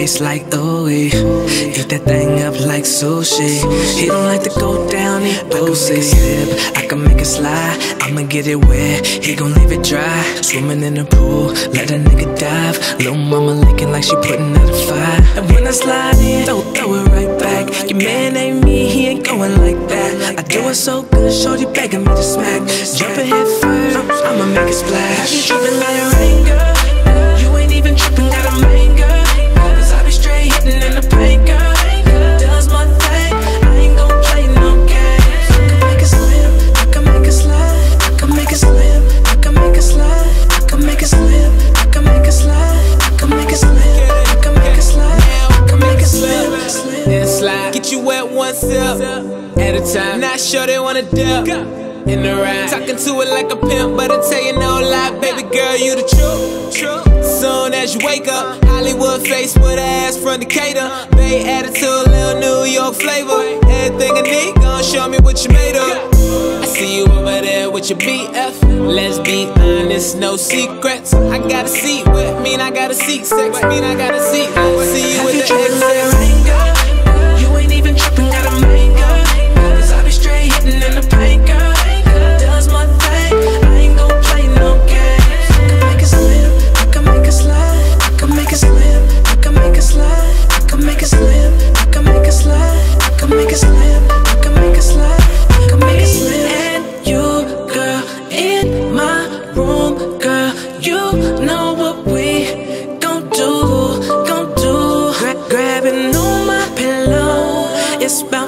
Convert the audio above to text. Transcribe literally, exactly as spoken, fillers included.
taste like ooey. Eat that thing up like sushi. He don't like to go down, he boozy. I can make it slip, I can make it slide. I'ma get it wet, he gon' leave it dry. Swimming in the pool, let a nigga dive. Lil' mama licking like she putting out a fire. And when I slide in, don't throw it right back. Your man ain't me, he ain't going like that. I do it so good, shorty begging me to smack. Jumpin' head first, I'ma make it splash. You drippin' like rain, girl. You ain't even trippin', got a main girl. Cause I be straight hittin' in the paint, girl. Does my thing, I ain't gon' play no games. I can make it slip, I can make it slide. I can make it slip, I can make it slide. I can make it slip, I can make it slide. I can make it slip, I can make it slide. I can make it slip, slip and slide. Get you wet one sip at a time. Not sure they wanna dip in the ride. Talking to it like a pimp, but I tell you no lie, baby girl, you the truth. Soon as you wake up, Hollywood face with a ass from Decatur. Bay attitude, little New York flavor. Everything I need, gon' show me what you made of. I see you over there with your B F. Let's be honest, no secrets. I got a seat with me, and I got a seat. Sex mean I got a seat. I see you with the X. You ain't even trippin', got a main girl. Cause I be straight hittin' in the paint, girl. Does my thing, I ain't gon' play no games. I can make it slip, I can make it slide. I can make it slip, I can make it slide. I can make it slip, I can make it slide. I can make it slip, I can make it slide. I can make it slip. And you, girl, in my room, girl, you know what we gon' do, gon' do. Gra grabbing on my pillow, it's about